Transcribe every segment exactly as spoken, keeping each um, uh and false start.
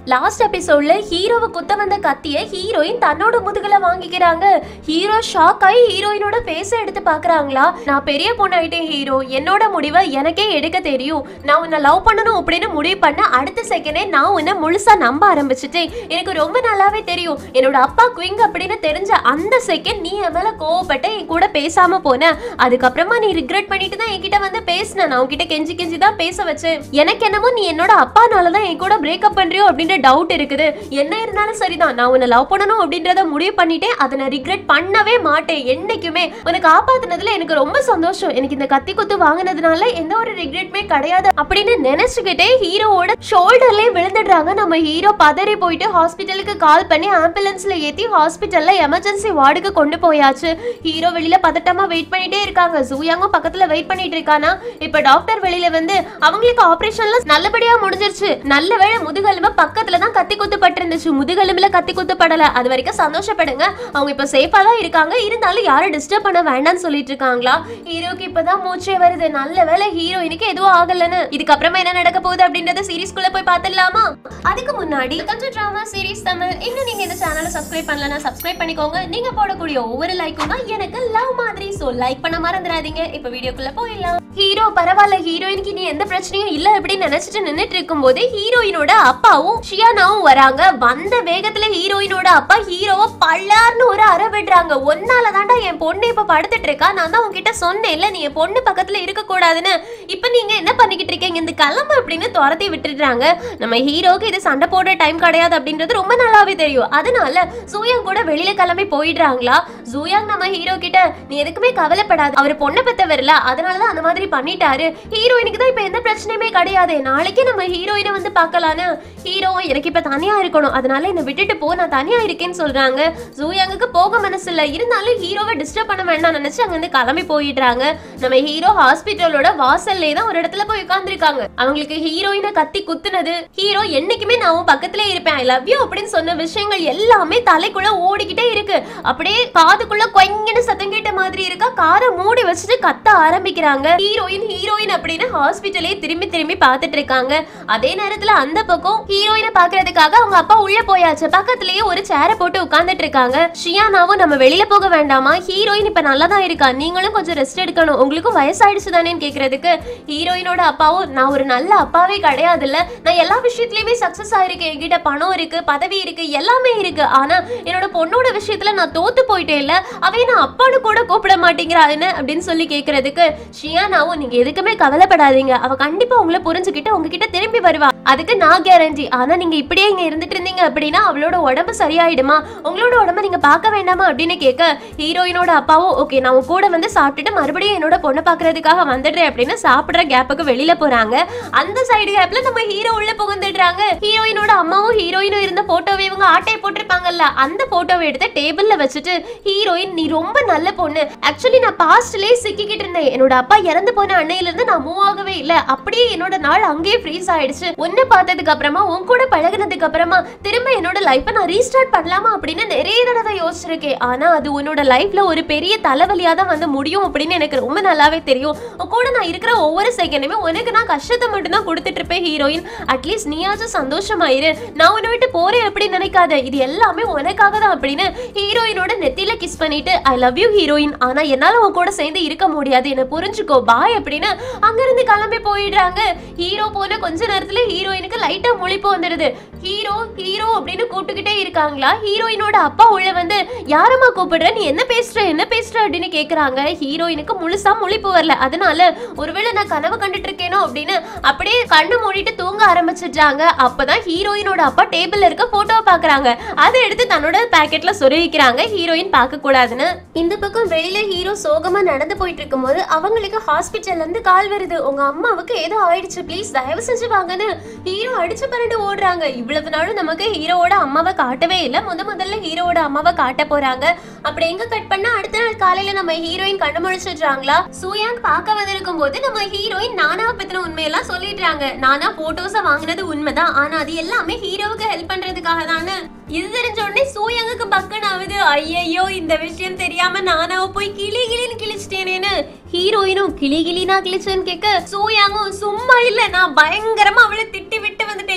Last எபிசோட்ல ஹீரோவை குத்த வந்த கத்திய ஹீரோயின் தன்னோட முதுகுல வாங்கிக்கிறாங்க. ஹீரோ ஷாக் ஆகி ஹீரோயினோட ஃபேஸ எடுத்து பாக்குறாங்களா. நான் பெரிய பொண்ணாயிட்டேன் ஹீரோ, என்னோட முடிவை எனக்கே எடுக்க தெரியும். நான் உன்னை லவ் பண்ணணும் அப்படின்னு முடிவு பண்ண அடுத்த செகண்டே நான் உன்னை முழுசா நம்ப ஆரம்பிச்சுட்டேன். எனக்கு ரொம்ப நல்லாவே தெரியும் என்னோட அப்பா குவிங் அப்படின்னு தெரிஞ்ச அந்த செகண்ட் நீ என் மேல கோவப்பட்ட, என் கூட பேசாம போன. அதுக்கப்புறமா நீ ரிக்ரெட் பண்ணிட்டு தான் என்கிட்ட வந்து பேசின. நான் உன்கிட்ட கெஞ்சி கெஞ்சி தான் பேச வச்சேன். எனக்கு என்னமோ நீ என்னோட அப்பானாலதான் என் கூட பிரேக்கப் பண்றியோ அப்படின்ற டவுட் இருக்குது. என்ன இருந்தாலும் சரிதான், நான் உன்னை லவ் பண்ணணும் அப்படின்றத முடிவு பண்ணிட்டேன். அதை நான் ரிக்ரெட் பண்ணவே மாட்டேன் என்னைக்குமே. உன்னை காப்பாத்துனதுல எனக்கு ரொம்ப சந்தோஷம். எனக்கு இந்த கத்தி குத்து வாங்கினதுனால எந்த ஒரு ரிக்ரெட்மே கிடையாது அப்படின்னு நினைச்சுக்கிட்டே ஹீரோவோட ஷோல்டர்லயே விழுந்துடுறாங்க. நம்ம ஹீரோ பதறி போயிட்டு ஹாஸ்பிட்டலுக்கு கால் பண்ணி ஆம்புலன்ஸ்ல ஏத்தி ஹாஸ்பிட்டல்ல எமர்ஜென்சி வார்டுக்கு கொண்டு போயாச்சு. ஹீரோ வெளியில பதட்டமா வெயிட் பண்ணிட்டே இருக்காங்க. ஜூயாங்கும் பக்கத்துல வெயிட் பண்ணிட்டு இருக்கானா. இப்ப டாக்டர் வெளியில வந்து அவங்களுக்கு ஆபரேஷன்ல நல்லபடியா முடிஞ்சிருச்சு. நல்ல வேளை முதுகெலும்பு பக்கத்துல தான் கத்தி குத்துப்பட்டு இருந்துச்சு, முதுகெலும்புல கத்தி குத்துப்படல. அது வரைக்கும் சந்தோஷப்படுங்க, அவங்க இப்ப சேஃபா தான் இருக்காங்க. இருந்தாலும் யாரும் டிஸ்டர்ப் பண்ண வேண்டாம்னு சொல்லிட்டு இருக்காங்களா. ஹீரோக்கு இப்பதான் மூச்சே வருது. நல்ல வேளை ஹீரோயினுக்கு எதுவும் ஆகலன்னு. இதுக்கப்புறமா என்ன நடக்க போகுது அப்படின்றத சீரிஸ்குள்ள போய் பார்த்துடலாமா? அதுக்கு முன்னாடி கொஞ்சம் டிராமா சீரிஸ் தமிழ் இன்னும் நீங்க இந்த சேனலை சப்ஸ்கிரைப் பண்ணலன்னா சப்ஸ்கிரைப் பண்ணிக்கோங்க. நீங்க போடக்கூடிய ஒவ்வொரு லைக்கும் தான் எனக்கு லவ் மாதிரி. சோ லைக் பண்ண மறந்துடாதீங்க. இப்ப வீடியோக்குள்ள போயிடலாம். ஹீரோ பரவாயில்ல, ஹீரோயினுக்கு நீ எந்த பிரச்சனையும் இல்ல அப்படின்னு நினைச்சிட்டு நின்னுட்டு இருக்கும் போது ஹீரோயினோட அப்பாவும் ஷியானாவும் வராங்க. வந்த வேகத்துல ஹீரோயினோட அப்பா ஹீரோவை பல்லார்னு ஒரு அறை விடுறாங்க. ஒன்னால தாண்டா என் பொண்ணு இப்ப படுத்துட்டு இருக்கா. நான் தான் உங்ககிட்ட சொன்னேன்ல நீ என் பொண்ணு பக்கத்துல இருக்க கூடாதுன்னு. இப்ப நீங்க என்ன பண்ணிக்கிட்டு இருக்கீங்க, இந்த கிளம்பு அப்படின்னு துரத்தி விட்டுடுறாங்க. நம்ம ஹீரோக்கு இது சண்டை போடுற டைம் கிடையாது அப்படின்றது ரொம்ப நல்லாவே தெரியும். அதனால ஜூயாங் கூட வெளியில கிளம்பி போயிடுறாங்களா. ஜூயாங் நம்ம ஹீரோ கிட்ட நீ எதுக்குமே கவலைப்படாது, அவர் பொண்ணை பெத்தவர்ல, அதனாலதான் அந்த மாதிரி பண்ணிட்டாரு. ஹீரோயினுக்கு தான் இப்ப எந்த பிரச்சனையுமே கிடையாது, நாளைக்கே நம்ம ஹீரோயினை வந்து பார்க்கலான்னு. ஹீரோ எனக்கு இப்ப தனியா இருக்கணும், அதனால என்ன விட்டுட்டு போ, நான் தனியா இருக்கேன்னு சொல்றாங்க. ஜூயாங்குக்கு போக மனசு இல்ல, இருந்தாலும் ஹீரோவை டிஸ்டர்ப் பண்ண வேண்டாம் நினைச்சு அங்க இருந்து கிளம்பி போயிடுறாங்க. நம்ம ஹீரோ ஹாஸ்பிட்டலோட வாசல்லே தான் ஒரு இடத்துல போய் உட்கார்ந்துருக்காங்க. அவங்களுக்கு ஹீரோயினை கத்தி குத்துனது, ஹீரோ என்னைக்குமே நான் உன் பக்கத்துல இருப்பேன், ஐ லவ் யூ அப்படின்னு சொன்ன விஷயங்கள் எல்லாமே தலைக்குள்ள ஓடிக்கிட்டே இருக்கு. அப்படியே காதுக்குள்ள கொங்கன்னு சத்தம் கேட்ட மாதிரி இருக்கா. காதை மூடி வச்சுட்டு கத்த ஆரம்பிக்கிறாங்க. ஹீரோயின் ஹீரோயின் அப்படின்னு ஹாஸ்பிட்டலே திரும்பி திரும்பி பார்த்துட்டு இருக்காங்க. அதே நேரத்துல அந்த பக்கம் ஹீரோயினை பாக்குறதுக்காக அவங்க அப்பா உள்ள போயாச்சு. பக்கத்துலயே ஒரு சேரை போட்டு உட்கார்ந்துட்டு இருக்காங்க. ஷியானாவும் நம்ம வெளியில போக வேண்டாமா, ஹீரோயின் இப்ப நல்லா தான் இருக்கா, நீங்களும் கொஞ்சம் ரெஸ்ட் எடுக்கணும், உங்களுக்கும் வயசாயிடுச்சு தானேன்னு கேக்குறதுக்கு ஹீரோயினோட அப்பாவும் நான் ஒரு நல்ல அப்பாவே கிடையாது இல்ல, நான் எல்லா விஷயத்திலயுமே சக்சஸ் ஆயிருக்கேன், என்கிட்ட பணம் இருக்கு, பதவி இருக்கு, எல்லாமே இருக்கு. ஆனா என்னோட பொண்ணோட விஷயத்துல நான் தோத்து போயிட்டே இல்ல, அவைய நான் அப்பான்னு கூட கூப்பிட மாட்டேங்கிறான்னு அப்படின்னு சொல்லி கேக்குறதுக்கு ஷியானாவும் நீங்க எதுக்குமே கவலைப்படாதீங்க, அவ கண்டிப்பா உங்களை புரிஞ்சுக்கிட்டு உங்ககிட்ட திரும்பி வருவா, அதுக்கு நான் கேரண்டி. ஆனா நீங்க இப்படியே இங்க இருந்துட்டு இருந்தீங்க அப்படின்னா அவளோட உடம்பு சரியாயிடுமா, உங்களோட உடம்ப நீங்க பார்க்க வேண்டாமா அப்படின்னு கேட்க ஹீரோயினோட அப்பாவும் ஓகே நான் உன் கூட வந்து சாப்பிட்டுட்டு மறுபடியும் என்னோட பொண்ணை பாக்குறதுக்காக வந்துடுறேன் அப்படின்னு சாப்பிடுற கேப்புக்கு வெளியில போறாங்க. அந்த சைடு கேப்ல நம்ம ஹீரோ உள்ள புகுந்துடுறாங்க. ஹீரோயினோட அம்மாவும் ஹீரோயினும் இருந்த போட்டோவை இவங்க ஆட்டையை போட்டிருப்பாங்கல்ல, அந்த போட்டோவை எடுத்து டேபிள்ல வச்சுட்டு ஹீரோயின் நீ ரொம்ப நல்ல பொண்ணு, ஆக்சுவலி நான் பாஸ்ட்லயே சிக்கிக்கிட்டு இருந்தேன், என்னோட அப்பா இறந்து போன அன்னையில இருந்து நான் மூவ் ஆகவே இல்ல, அப்படியே என்னோட நாள் அங்கேயே ஃப்ரீஸ் ஆயிடுச்சு, உன்னை பார்த்ததுக்கு அப்புறமா உன் கூட பழகினதுக்கு அப்புறமா திரும்ப என்னோட லைஃபை நான் ரீஸ்டார்ட் பண்ணலாமா அப்படின்னு நிறைய தடவை யோசிச்சிருக்கேன். ஆனா அது உன்னோட லைஃப்ல ஒரு பெரிய தலைவலியா தான் வந்து முடியும் அப்படின்னு எனக்கு ரொம்ப நல்லாவே தெரியும். கூட நான் இருக்கிற ஒவ்வொரு செகண்டுமே உனக்கு நான் கஷ்டத்தை மட்டும் தான் கொடுத்துட்டு இருப்பேன் ஹீரோயின், அட்லீஸ்ட் நீயாச்சும் சந்தோஷமாயிரு, நான் உன்னை விட்டு போறேன் அப்படின்னு நினைக்காத, இது எல்லாமே உனக்காக தான் அப்படின்னு ஹீரோயினோட நெத்தியில கிஸ் பண்ணிட்டு ஐ லவ் யூ ஹீரோயின், ஆனா என்னால உன் கூட சேர்ந்து இருக்க முடியாது, என்ன புரிஞ்சுக்கோ பாய் அப்படின்னு அங்கிருந்து கிளம்பி போயிடுறாங்க. ஹீரோ போன கொஞ்ச நேரத்துல ஹீரோயினுக்கு லைட்டா முழிப்பு வந்துடுது. ஹீரோ ஹீரோ அப்படின்னு கூப்பிட்டுக்கிட்டே இருக்காங்களா. ஹீரோயினோட அப்பா உள்ள வந்து யாரம்மா கூப்பிடுற, நீ என்ன பேசுற என்ன பேசுற அப்படின்னு கேக்குறாங்க. ஹீரோயினுக்கு முழுசா முழிப்பு வரல, அதனால ஒருவேளை நான் கனவு கண்டுட்டு இருக்கேனோ அப்படின்னு அப்படியே கண்ணு மூடிட்டு தூங்க ஆரம்பிச்சிட்டாங்க. அப்பதான் ஹீரோயினோட அப்பா டேபிள்ல இருக்க போட்டோவை பாக்குறாங்க. அதை எடுத்து தன்னோட பாக்கெட்ல சொருகிக்கிறாங்க, ஹீரோயின் பார்க்க கூடாதுன்னு. இந்த பக்கம் வெளியில ஹீரோ சோகமா நடந்து போயிட்டு இருக்கும் போது அவங்களுக்கு ஹாஸ்பிட்டல்ல இருந்து கால் வருது, உங்க அம்மாவுக்கு ஏதோ ஆயிடுச்சு, ப்ளீஸ் தயவு செஞ்சு வாங்கன்னு. ஹீரோ அடிச்சு பரண்டு ஓடுறாங்க. இவ்வளவு நாளும் நமக்கு ஹீரோவோட அம்மாவை காட்டவே இல்லை, முத முதல்ல ஹீரோவோட அம்மாவை காட்ட போறாங்க. அப்படி எங்க கட் பண்ணா அடுத்த நாள் காலையில நம்ம ஹீரோயின் கண்ணு முழிச்சிடுறாங்களா. சூயாங் பார்க்க வந்திருக்கும் போது நம்ம ஹீரோயின் நானாவை பத்தின உண்மையெல்லாம் சொல்லிடுறாங்க. நானா போட்டோஸ வாங்கினது உண்மைதான், ஆனா அது எல்லாமே ஹீரோவுக்கு ஹெல்ப் பண்றதுக்காக தானே. இது தெரிஞ்ச உடனே சூயாங்குக்கு பக்கன் ஆகுது. ஐயோ இந்த விஷயம் தெரியாம நானாவை போய் கிளி கிளின்னு கிழிச்சிட்டேனேன்னு ஹீரோயினும் கிளி கிளினா கிழிச்சேன்னு கேட்க சூயாங்கும் சும்மா இல்ல நான் பயங்கரமா அவளை திட்டி விட்டு வந்துட்டேன்,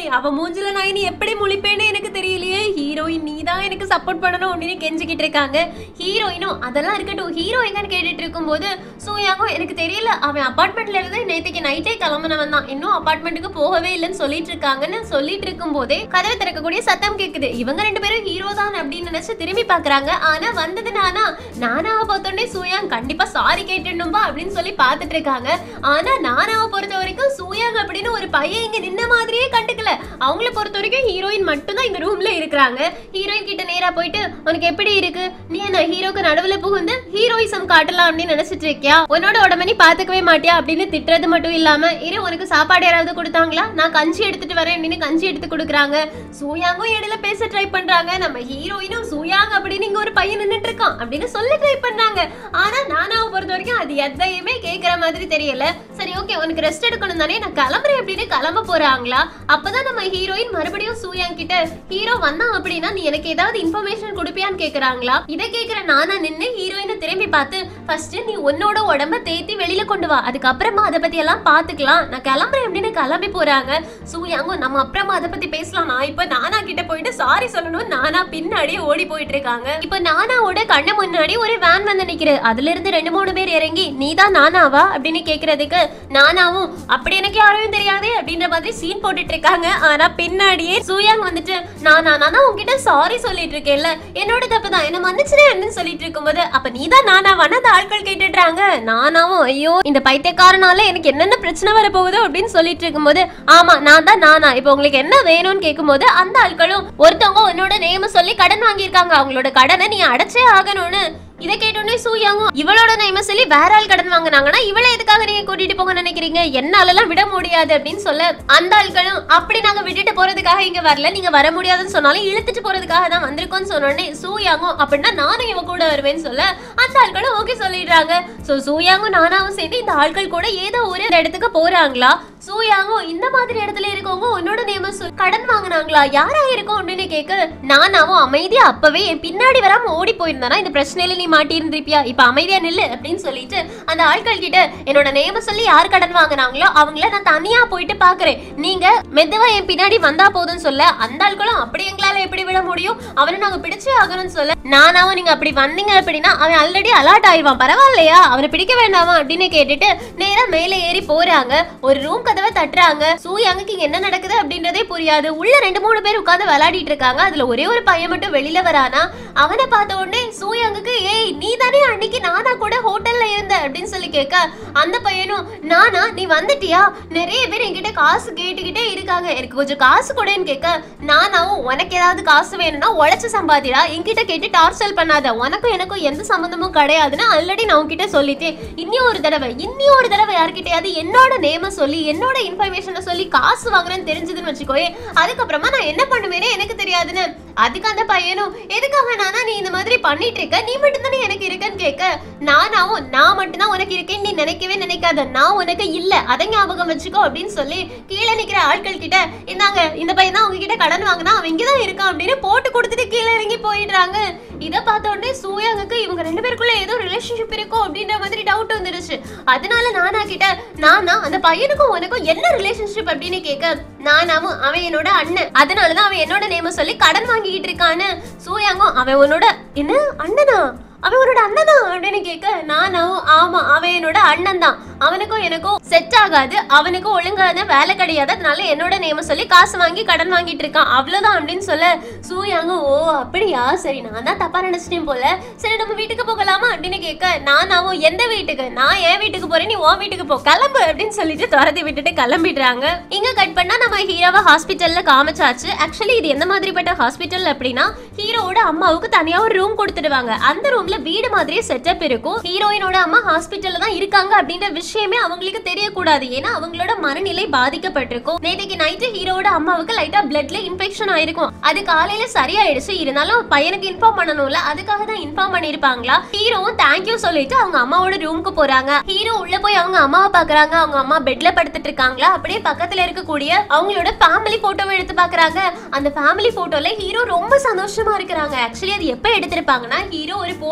அவ மூஞ்சில நான் இனி எப்படி முழிப்பேன்னு எனக்கு தெரியலையே, ஹீரோயின் நீ தான் எனக்கு சப்போர்ட் பண்ணணும் அப்படின்னு கெஞ்சிக்கிட்டு இருக்காங்க. ஹீரோயினும் அதெல்லாம் இருக்கட்டும், ஹீரோ எங்கன்னு கேட்டுட்டு இருக்கும்போது சூயாங்கும் எனக்கு தெரியல, அவன் அபார்ட்மெண்ட்ல இருந்து நேற்றுக்கு நைட்டே கிளம்பினவன் தான், இன்னும் அபார்ட்மெண்ட்டுக்கு போகவே இல்லைன்னு சொல்லிட்டு இருக்காங்கன்னு சொல்லிட்டு இருக்கும் போதே கதவை திறக்கக்கூடிய சத்தம் கேக்குது. இவங்க ரெண்டு பேரும் ஹீரோ தான் அப்படின்னு நினைச்சு திரும்பி பாக்குறாங்க. ஆனா வந்தது நானா. நானாவை பார்த்தோன்னே சூயாங் கண்டிப்பா சாரி கேட்டுணும்பா அப்படின்னு சொல்லி பாத்துட்டு இருக்காங்க. ஆனா நானாவை பொறுத்த வரைக்கும் சூயாங் அப்படின்னு ஒரு பையன் இங்க நின்ன மாதிரியே கண்டுக்கல. அவங்கள பொறுத்த வரைக்கும் ஹீரோயின் மட்டும் தான் இந்த ரூம்ல இருக்கிறாங்க. ஹீரோயின் கிட்ட நேரா போயிட்டு உனக்கு எப்படி இருக்கு, நீ என்ன ஹீரோக்கு நடுவுல புகுந்து ஹீரோயிசம் காட்டலாம் அப்படின்னு நினைச்சிட்டு இருக்கியா, உன்னோட உடம்பு நீ பாத்துக்கவே மாட்டியா அப்படின்னு திட்டுறது மட்டும் இல்லாம இரு உனக்கு சாப்பாடு யாராவது கொடுத்தாங்களா, நான் கஞ்சி எடுத்துட்டு வரேன் அப்படின்னு கஞ்சி எடுத்து கொடுக்குறாங்க. சூயாங்கும் இடையில பேச ட்ரை பண்றாங்க. நம்ம ஹீரோயினும் சூயாங் அப்படின்னு இங்க ஒரு பையன் நின்னுட்டு இருக்கான் அப்படின்னு சொல்ல ட்ரை பண்றாங்க. ஆனா நானாவை பொறுத்த வரைக்கும் அது எதையுமே கேட்கற மாதிரி தெரியல. சரி ஓகே உனக்கு ரெஸ்ட் எடுக்கணும் தானே, நான் கிளம்புறேன் அப்படின்னு கிளம்ப போறாங்களா. அப்பதான் நம்ம ஹீரோயின் மறுபடியும் சூயாங் கிட்ட ஹீரோ வந்தான் அப்படின்னா நீ எனக்கு ஏதாவது இன்ஃபர்மேஷன் கொடுப்பியான்னு கேக்குறாங்களா. இதை கேக்குற நானா நின்னு ஹீரோயினை திரும்பி பார்த்து ஃபர்ஸ்ட் நீ உன்னோட உடம்ப தேத்தி வெளியில கொண்டு வா, அதுக்கப்புறமா அதை பத்தி எல்லாம் பாத்துக்கலாம், நான் கிளம்புறேன் அப்படின்னு கிளம்பி போறாங்க. சூயாங்கும் நம்ம அப்புறமா அதை பத்தி பேசலாம், நான் இப்ப நானா கிட்ட போயிட்டு சாரி சொல்லணும், நானா பின்னாடியே ஓடி போயிட்டு இருக்காங்க. இப்ப நானாவோட கண்ண முன்னாடி ஒரு வேன் வந்து நிக்கிறது. அதுல இருந்து ரெண்டு மூணு பேர் இறங்கி நீதான் நானாவா அப்படின்னு கேக்குறதுக்கு நானாவும் அப்படி எனக்கு யாரையும் தெரியாது அப்படின்ற மாதிரி சீன் போட்டுட்டு இருக்காங்க. ஆனா பின்னாடியே சூயாங் வந்துட்டு நானா நானா உங்ககிட்ட சாரி சொல்லிட்டு இருக்கேன்ல, என்னோட தப்பு தான், என்ன மன்னிச்சிரேன்னு சொல்லிட்டு இருக்கும்போது அப்ப நீதான் நானாவான அந்த ஆட்கள் கேட்டுட்டாங்க. நானாவும் ஐயோ இந்த பைத்தியக்காரனால எனக்கு என்னென்ன பிரச்சனை வர போகுதோ அப்படின்னு சொல்லிட்டு இருக்கும்போது ஆமா நான் தான் நானா, இப்ப உங்களுக்கு என்ன வேணும்னு கேட்கும்போது அந்த ஆட்களும் ஒருத்தவங்க உன்னோட நேம சொல்லி கடன் வாங்கியிருக்காங்க, அவங்களோட கடனை நீ அடைச்சே ஆகணும்னு. இதை கேட்டோன்னே சூயாங்கும் இவளோட நேம சொல்லி வேற ஆள் கடன் வாங்கினாங்கன்னா இவளை எதுக்காக நீங்க கூட்டிட்டு போக நினைக்கிறீங்க, என்னால எல்லாம் விட முடியாது அப்படின்னு சொல்ல அந்த ஆட்களும் அப்படி நாங்க விட்டுட்டு போறதுக்காக இங்க வரல, நீங்க வர முடியாதுன்னு சொன்னாலும் இழுத்துட்டு போறதுக்காக தான் வந்திருக்கோம்னு சொன்னோடனே சூயாங்கும் அப்படின்னா நானும் இவ கூட வருவேன்னு சொல்ல அந்த ஆட்களும் ஓகே சொல்லிடுறாங்க. சோ சூயாங்கும் நானாவும் சேர்ந்து இந்த ஆட்கள் கூட ஏதோ ஒரு இடத்துக்கு போறாங்களா. சூயாங்கும் இந்த மாதிரி இடத்துல இருக்கவங்க உன்னோட நேம கடன் வாங்கினாங்களா, யாரா இருக்கும் அப்படின்னு கேட்க நானாவும் அமைதியா அப்பவே என் பின்னாடி வராம ஓடி போயிருந்தானா இந்த பிரச்சனையில நீ மாட்டி இருந்திருப்பியா, இப்ப அமைதியா நில்லு அப்படின்னு சொல்லிட்டு அந்த ஆட்கள் கிட்ட என்னோட நேம சொல்லி யார் கடன் வாங்கினாங்களோ அவங்கள நான் தனியா போயிட்டு பாக்குறேன், நீங்க மெதுவா என் பின்னாடி வந்தா போதும்னு சொல்ல அந்த ஆட்களும் அப்படி எங்களால எப்படி விட முடியும், அவனை நாங்க பிடிச்சே ஆகணும்னு சொல்ல நானாவும் நீங்க அப்படி வந்தீங்க அப்படின்னா அவன் ஆல்ரெடி அலர்ட் ஆயிடுவான், பரவாயில்லையா அவனை பிடிக்க வேண்டாமா அப்படின்னு கேட்டுட்டு நேரா மேலே ஏறி போறாங்க. ஒரு ரூம் கதவை தட்டுறாங்க. சூயாங்குக்கு இங்க என்ன நடக்குது அப்படின்றதே புரியாது. உள்ள ரெண்டு மூணு பேர் உட்கார்ந்து விளையாடிட்டு இருக்காங்க. அதுல ஒரே ஒரு பையன் மட்டும் வெளியில வரானா. அவனை பார்த்த உடனே சூயாங்குக்கு ஏய் நீ தானே அன்னைக்கு நானா கூட ஹோட்டல்ல இருந்த அப்படின்னு சொல்லி கேட்க அந்த பையனும் நானா நீ வந்துட்டியா, நிறைய பேர் என்கிட்ட காசு கேட்டுக்கிட்டே இருக்காங்க, எனக்கு கொஞ்சம் காசு கூடன்னு கேட்க நானாவும் உனக்கு ஏதாவது காசு வேணும்னா உழைச்சு சம்பாதிடா, என்கிட்ட கேட்டு டார்ச்சல் பண்ணாத, உனக்கும் எனக்கும் எந்த சம்பந்தமும் கிடையாதுன்னு ஆல்ரெடி நான் உன்கிட்ட சொல்லிட்டேன், இன்னும் ஒரு தடவை இன்னும் ஒரு தடவை யார்கிட்டயாவது என்னோட நேம சொல்லி என்னோட இன்ஃபர்மேஷனை சொல்லி காசு வாங்குறேன்னு தெரிஞ்சதுன்னு வச்சுக்கோயே அதுக்கப்புறமா நான் என்ன பண்ணுவேனே எனக்கு தெரியாதுன்னு. அதுக்கு அந்த பையனும் எதுக்காக நானா நீ இந்த மாதிரி பண்ணிட்டு இருக்க, நீ மட்டும் தானே எனக்கு இருக்கன்னு கேட்க நானாவும் நான் மட்டும் தான் உனக்கு இருக்கேன்னு நீ நினைக்கவே நினைக்காத, நான் உனக்கு இல்ல அதை ஞாபகம் வச்சுக்கோ அப்படின்னு சொல்லி கீழே நிக்கிற ஆட்கள் கிட்ட இந்தாங்க இந்த பையன் தான் உங்ககிட்ட கடன் வாங்கினா அவன் இங்கதான் இருக்கான் அப்படின்னு போட்டு கொடுத்துட்டு கீழே இறங்கி போயிடுறாங்க. இதை பார்த்த உடனே சூயாங்குக்கு இவங்க ரெண்டு பேருக்குள்ள ஏதோ ரிலேஷன்ஷிப் இருக்கும் அப்படின்ற மாதிரி டவுட் வந்துருச்சு. அதனால நானா கிட்ட நானா அந்த பையனுக்கும் உனக்கும் என்ன ரிலேஷன்ஷிப் அப்படின்னு கேட்க நானாவும் அவன் என்னோட அண்ணன், அதனாலதான் அவன் என்னோட நேம சொல்லி கடன் வாங்கிட்டு இருக்கான்னு. சூயாங்கும் அவன் உன்னோட என்ன அண்ணனா, அவன் உன்னோட அண்ணன் தான் அப்படின்னு கேட்க நானாவும் ஆமா அவன் என்னோட அண்ணன் தான், அவனுக்கும் எனக்கும் செட் ஆகாது, அவனுக்கும் ஒழுங்கான வேலை கிடையாது, அதனால என்னோட நேம சொல்லி காசு வாங்கி கடன் வாங்கிட்டு இருக்கான் அவ்வளவுதான் அப்படின்னு சொல்ல சூயாங்கும் ஓ அப்படியா சரி நான் தான் தப்பா நினைச்சிட்டேன் போல, சரி நம்ம வீட்டுக்கு போகலாமா அப்படின்னு கேட்க நானாவும் எந்த வீட்டுக்கு, நான் என் வீட்டுக்கு போறேன் நீ உன் வீட்டுக்கு போ கிளம்பு அப்படின்னு சொல்லிட்டு துரத்தி விட்டுட்டு கிளம்பிடுறாங்க. இங்க கட் பண்ணா நம்ம ஹீரோவை ஹாஸ்பிட்டல்ல காமிச்சாச்சு. ஆக்சுவலி இது எந்த மாதிரிப்பட்ட ஹாஸ்பிட்டல் அப்படின்னா ஹீரோவோட அம்மாவுக்கு தனியா ஒரு ரூம் கொடுத்துடுவாங்க. அந்த ரூம் வீடு மாதிரியே செட்டப் இருக்கும். ஹீரோயினோட அம்மா ஹாஸ்பிட்டல்ல தான் இருக்காங்க அப்படின்ற விஷயமே அவங்களுக்கு தெரியக்கூடாது, ஏன்னா அவங்களோட மனநிலை பாதிக்கப்பட்டிருக்கும். நேற்றுக்கு நைட்டு ஹீரோவோட அம்மாவுக்கு லைட்டா பிளட்ல இன்ஃபெக்ஷன் ஆயிருக்கும், அது காலையில சரியாயிடுச்சு, இருந்தாலும் பையனுக்கு இன்ஃபார்ம் பண்ணணும்ல அதுக்காக தான் இன்ஃபார்ம் பண்ணிருப்பாங்களா. ஹீரோவும் தேங்க்யூ சொல்லிட்டு அவங்க அம்மாவோட ரூமுக்கு போறாங்க. ஹீரோ உள்ள போய் அவங்க அம்மாவை பாக்குறாங்க. அவங்க அம்மா பெட்ல படுத்துட்டு இருக்காங்களா, அப்படியே பக்கத்துல இருக்கக்கூடிய அவங்களோட ஃபேமிலி போட்டோவை எடுத்து பாக்குறாங்க. அந்த ஃபேமிலி போட்டோல ஹீரோ ரொம்ப சந்தோஷமா இருக்கிறாங்க. ஆக்சுவலி அது எப்ப எடுத்திருப்பாங்கன்னா ஹீரோ ஒரு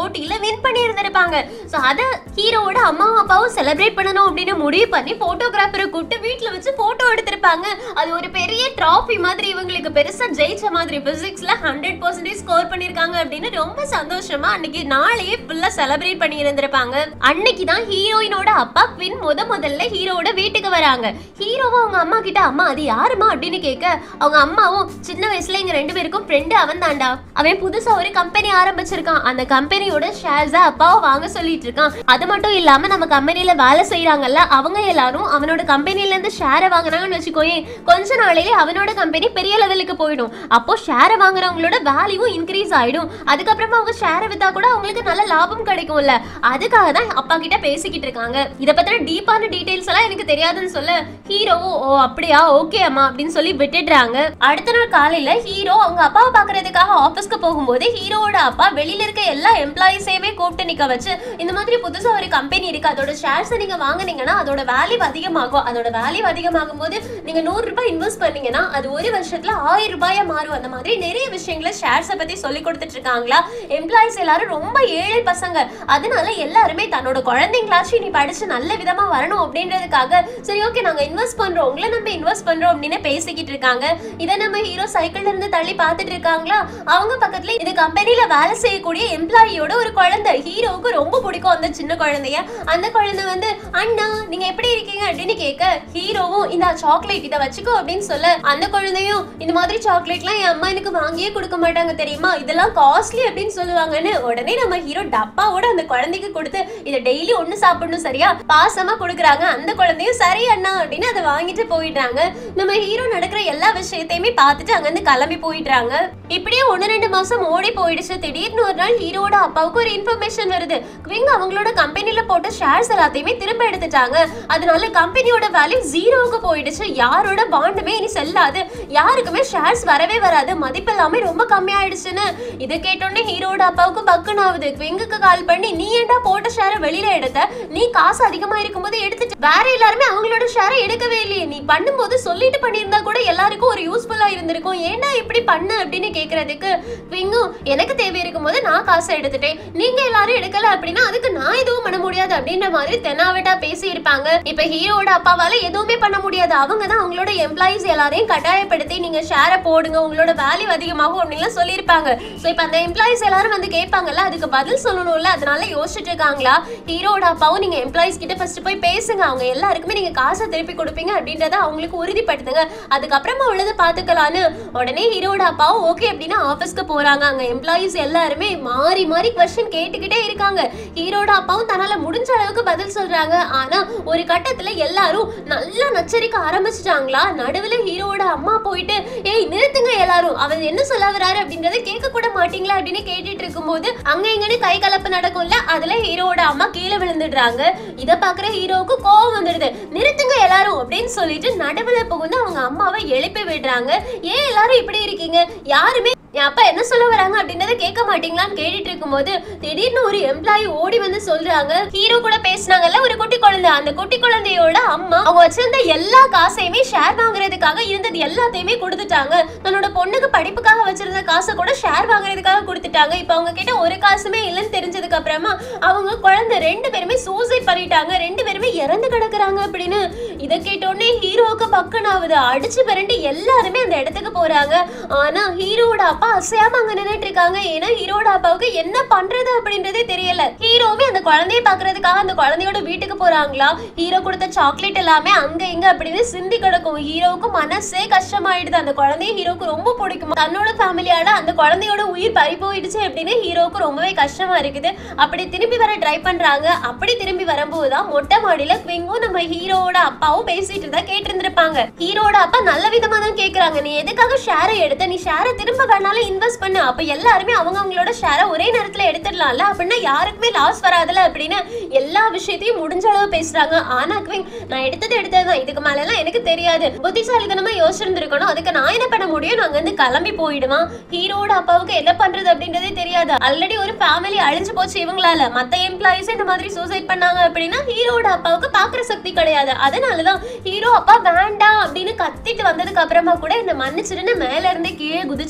போட்டியில வின் பண்ணி இருந்திருப்பாங்க. சோ அத ஹீரோவோட அம்மா அப்பாவும் செலிப்ரேட் பண்ணணும் அப்படின்னு முடிவு பண்ணி போட்டோகிராஃபரை கூப்பிட்டு வீட்டுல வச்சு போட்டோ எடுத்திருப்பாங்க. அது ஒரு பெரிய டிராஃபி மாதிரி இவங்களுக்கு பெருசா ஜெயிச்ச மாதிரி பிசிக்ஸ்ல ஹண்ட்ரட் பர்சன்டேஜ் ஸ்கோர் பண்ணிருக்காங்க அப்படின்னு ரொம்ப சந்தோஷமா அன்னைக்கு நாளையே ஃபுல்லா செலிப்ரேட் பண்ணி இருந்திருப்பாங்க. அன்னைக்கு தான் ஹீரோயினோட அப்பா குவின் முத முதல்ல ஹீரோவோட வீட்டுக்கு வராங்க. ஹீரோவும் அவங்க அம்மா கிட்ட அம்மா அது யாருமா அப்படின்னு கேட்க அவங்க அம்மாவும் சின்ன வயசுல எங்க ரெண்டு பேருக்கும் ஃப்ரெண்டு அவன் தாண்டா, அவன் புதுசா ஒரு கம்பெனி ஆரம்பிச்சிருக்கான், அந்த கம்பெனியோட ஷேர்ஸ அப்பாவை வாங்க சொல்லிட்டு இருக்கான். அது மட்டும் இல்லாம நம்ம கம்பெனில வேலை செய்யறாங்கல்ல அவங்க எல்லாரும் அவனோட கம்பெனில இருந்து ஷேரை வாங்கினாங்கன்னு வச்சுக்கோயே கொஞ்ச நாளையிலே அவனோட கம்பெனி பெரிய லெவலுக்கு போயிடும். அப்போ ஷேரை வாங்குறவங்களோட வேல்யூவும் இன்க்ரீஸ் ஆயிடும். அதுக்கப்புறமா அவங்க ஷேரை வித்தா கூட அவங்களுக்கு நல்ல லாபம் கிடைக்கும்ல. அதுக்காக தான் அப்பா கிட்ட பேசிக்கிட்டு இருக்காங்க. இத பத்தின டீப்பான டீடைல்ஸ் எல்லாம் எனக்கு தெரியாதுன்னு சொல்ல ஹீரோவும் ஓ அப்படியா ஓகே அம்மா அப்படின்னு சொல்லி விட்டுடுறாங்க. அடுத்த நாள் காலையில ஹீரோ அவங்க அப்பாவை பாக்குறதுக்காக ஆபீஸ்க்கு போகும்போது ஹீரோவோட அப்பா வெளியில இருக்க எல்லா எம்ப்ளாயிஸையுமே கூப்பிட்டு நிக்க வச்சு இந்த மாதிரி புதுசா ஒரு கம்பெனி இருக்கு, அதோட ஷேர்ஸ் நீங்க வாங்குனீங்கன்னா அதோட வேல்யூ அதிகமாகும். அதோட வேல்யூ அதிகமாகும் போது நீங்க நூறு ரூபாய் இன்வெஸ்ட் பண்ணீங்கன்னா அது ஒரு வருஷத்துல ஆயிரம் ரூபாயா மாறும். அந்த மாதிரி நிறைய விஷயங்களை ஷேர்ஸை பத்தி சொல்லி கொடுத்துட்டு இருக்காங்களா. எம்ப்ளாயிஸ் எல்லாரும் ரொம்ப ஏழை பசங்க, அதனால எல்லாருமே தன்னோட குழந்தைங்களாச்சும் நீ படிச்சு நல்ல விதமா வரணும் அப்படின்றதுக்காக சரி ஓகே நாங்க இன்வெஸ்ட் பண்றோம், உங்களை நம்ம இன்வெஸ்ட் பண்றோம் அப்படின்னு பேசிக்கிட்டு இருக்காங்க. இதை நம்ம ஹீரோ சைக்கிள்ல இருந்து தள்ளி பார்த்துட்டு இருக்காங்களா. அவங்க பக்கத்துல இந்த கம்பெனில வேலை செய்யக்கூடிய எம்ப்ளாயியோட ஒரு குழந்தை ஹீரோவுக்கு ரொம்ப பிடிக்கும். அந்த சின்ன குழந்தைய அந்த குழந்தை வந்து அண்ணா நீங்க எப்படி இருக்கீங்க அப்படின்னு கேட்க ஹீரோவும் இந்த சாக்லேட் இதை வச்சுக்கோ அப்படின்னு சொல்ல அந்த குழந்தையும் இந்த மாதிரி சாக்லேட்லாம் என் அம்மா எனக்கு வாங்கியே கொடுக்க மாட்டாங்க தெரியுமா, இதெல்லாம் காஸ்ட்லி அப்படின்னு சொல்லுவாங்கன்னு உடனே நம்ம ஹீரோ டப்பாவோட அந்த குழந்தைக்கு கொடுத்து இதை டெய்லி ஒண்ணு சாப்பிடணும் சரியா பாசமா கொடுக்குறாங்க. அந்த குழந்தையும் சரி அண்ணா அப்படின்னு அதை வாங்கிட்டு போயிடுறாங்க. நம்ம ஹீரோ நடக்கிற எல்லா விஷயத்தையுமே பார்த்துட்டு அங்கிருந்து கிளம்பி போயிடுறாங்க. இப்படியே ஒன்னு ரெண்டு மாசம் ஓடி போயிடுச்சு. திடீர்னு ஒரு நாள் ஹீரோட அப்பாவுக்கு ஒரு இன்ஃபர்மேஷன் வருது, குவிங் அவங்களோட கம்பெனில போட்ட ஷேர்ஸ் எல்லாத்தையுமே திரும்ப எடுத்துட்டாங்க, அதனால கம்பெனியோட வேல்யூ ஜீரோவுக்கு போயிடுச்சு, யாரோட பாண்டுமே இனி செல்லாது, யாருக்குமே ஷேர்ஸ் வரவே வராது, மதிப்பு எல்லாமே ரொம்ப கம்மியாயிடுச்சுன்னு. இதை கேட்டோன்னே ஹீரோட அப்பாவுக்கு பக்குன்னு ஆகுது. குவிங்குக்கு கால் பண்ணி நீ ஏன்டா போட்ட ஷேரை வெளியில எடுத்த, நீ காசு அதிகமா இருக்கும்போது எடுத்துட்டு வேற எல்லாருமே அவங்களோட ஷேரை எடுக்கவே இல்லையே, நீ பண்ணும்போது சொல்லிட்டு பண்ணியிருந்தா கூட எல்லாருக்கும் ஒரு யூஸ்ஃபுல்லா இருந்திருக்கும், ஏன்டா இப்படி பண்ண அப்படின்னு கேக்குறதுக்கு குவிங்கும் எனக்கு தேவை இருக்கும் போது நான் காசை எடுத்துட்டேன், நீங்க எல்லாரும் எடுக்கல அப்படின்னா அதுக்கு நான் எதுவும் பண்ண முடியாது அப்படின்ற மாதிரி தென்னாவட்டா பேசி இருப்பாங்க. இப்ப ஹீரோட அப்பாவால எதுவுமே பண்ண முடியாது, அவங்க தான் அவங்களோட எம்ப்ளாயிஸ் எல்லாரையும் கட்டாயப்படுத்தி நீங்க ஷேரை போடுங்க உங்களோட வேல்யூ அதிகமாகும் அப்படின்னு சொல்லியிருப்பாங்க. சோ இப்ப அந்த எம்ப்ளாயிஸ் எல்லாரும் வந்து கேட்பாங்கல்ல, அதுக்கு பதில் சொல்லணும்ல, அதனால யோசிச்சுட்டு இருக்காங்களா. ஹீரோட அப்பாவும் நீங்க எம்ப்ளாயிஸ் கிட்ட ஃபர்ஸ்ட் போய் பேசுங்க, அவங்க எல்லாருக்குமே நீங்க காசை திருப்பி கொடுப்பீங்க அப்படின்றத அவங்களுக்கு உறுதிப்படுத்துங்க, அதுக்கப்புறமா உள்ளது பாத்துக்கலான்னு. உடனே ஹீரோட அப்பாவும் ஓகே அப்படின்னு ஆபீஸ்க்கு போறாங்க. அங்க எம்ப்ளாயிஸ் எல்லாருமே மாறி மாறி क्वेश्चन கேட்டுக்கிட்டே இருக்காங்க. ஹீரோட அப்பாவும் தன்னால முடிஞ்ச அளவுக்கு பதில் சொல்றாங்க. ஆனா ஒரு கட்டத்துல எல்லாரும் நல்லா நச்சரிக்க ஆரம்பிச்சிட்டாங்களா. நடுவுல ஹீரோட அம்மா போயிட்டு ஏய் நிறுத்துங்க எல்லாரும், அவர் என்ன சொல்ல வராரு அப்படின்றத கேட்க கூட மாட்டீங்களா அப்படின்னு கேட்டுட்டு இருக்கும்போது அங்க இங்கன்னு கை கலப்பு நடக்கும்ல, அதுல ஹீரோட அம்மா கீழே விழுந்துடுறாங்க. இத பாக்குற ஹீரோவுக்கு கோவம் வந்துடுது. நிறுத்துங்க எல்லாரும் அப்படின்னு சொல்லிட்டு நடுவுல புகுந்து அவங்க அம்மாவை எழுப்பி விடுறாங்க. ஏன் எல்லாரும் இப்படி இருக்கீங்க, யாருமே என் அப்பா என்ன சொல்ல வராங்க அப்படின்றத கேட்க மாட்டீங்களான்னு கேட்டுட்டு இருக்கும்போது திடீர்னு ஒரு எம்ப்ளாயி ஓடி வந்து சொல்றாங்க, ஹீரோ கூட பேசினாங்கல்ல ஒரு குட்டி குழந்தை, அந்த குட்டி குழந்தையோட அம்மா அவங்க வச்சிருந்த எல்லா காசையுமே ஷேர் வாங்குறதுக்காக இருந்தது எல்லாத்தையுமே கொடுத்துட்டாங்க, தன்னோட பொண்ணுக்கு படிப்புக்காக வச்சிருந்த காசை கூட ஷேர் வாங்குறதுக்காக கொடுத்துட்டாங்க. இப்ப அவங்க கிட்ட ஒரு காசுமே இல்லைன்னு தெரிஞ்சதுக்கு அப்புறமா அவங்க குழந்தை ரெண்டு பேருமே சூசைட் பண்ணிட்டாங்க, ரெண்டு பேருமே இறந்து கிடக்குறாங்க அப்படின்னு. இதை கேட்டோடனே ஹீரோவுக்கு பக்கன் ஆகுது. அடிச்சு பிறண்டு எல்லாருமே அந்த இடத்துக்கு போறாங்க. ஆனா ஹீரோட அப்பா அசையாம அங்க நின்னுட்டு இருக்காங்க. ஏன்னா ஹீரோட அப்பாவுக்கு என்ன பண்றது அப்படின்றதே தெரியல. ஹீரோவே அந்த குழந்தைய பாக்குறதுக்காக அந்த குழந்தையோட வீட்டுக்கு போறாங்களா. ஹீரோ கொடுத்த சாக்லேட் எல்லாமே அங்க இங்க அப்படின்னு சிந்தி கிடக்கும். ஹீரோவுக்கு மனசே கஷ்டமாயிடுது. அந்த குழந்தைய ஹீரோக்கு ரொம்ப பிடிக்கும். தன்னோட ஃபேமிலியால அந்த குழந்தையோட உயிர் பறி போயிடுச்சு அப்படின்னு ஹீரோவுக்கு ரொம்பவே கஷ்டமா இருக்குது. அப்படி திரும்பி வர ட்ரை பண்றாங்க. அப்படி திரும்பி வரும்போதுதான் மொட்டை மாடியில குவிங்கும் நம்ம ஹீரோட அப்பாவும் பேசிட்டு இருந்தா கேட்டு இருந்திருப்பாங்க. ஹீரோட அப்பா நல்ல விதமா தான் கேக்குறாங்க, நீ எதுக்காக ஷேரை எடுத்த, நீ ஷேரை திரும்ப வேணாலும் இன்வெஸ்ட் பண்ணு, அப்ப எல்லாருமே அவங்க அவங்களோட ஷேரை ஒரே நேரத்துல எடுத்துடலாம்ல, அப்படின்னா யாருக்குமே லாஸ் வராதுல அப்படின்னு எல்லா விஷயத்தையும் முடிஞ்ச அளவு பேசுறாங்க. ஆனா குவிங் நான் எடுத்தது எடுத்ததுதான், இதுக்கு மேல எல்லாம் எனக்கு தெரியாது, புத்திசாலித்தனமா யோசிச்சிருந்திருக்கணும், அதுக்கு நான் என்ன பண்ண முடியும், நாங்க வந்து கிளம்பி போயிடுவான். ஹீரோட அப்பாவுக்கு என்ன பண்றது அப்படின்றதே தெரியாது. ஆல்ரெடி ஒரு ஃபேமிலி அழிஞ்சு போச்சு இவங்களால, மத்த எம்ப்ளாயிஸ் இந்த மாதிரி சூசைட் பண்ணாங்க அப்படின்னா ஹீரோட அப்பாவுக்கு பாக்குற சக்தி கிடையாது. அதனாலதான் ஹீரோ அப்பா வேண்டாம் அப்படின்னு கத்திட்டு வந்ததுக்கு அப்புறமா கூட என்ன மன்னிச்சிருன்னு மேல இருந்து கீழே குதிச்சு இறந்து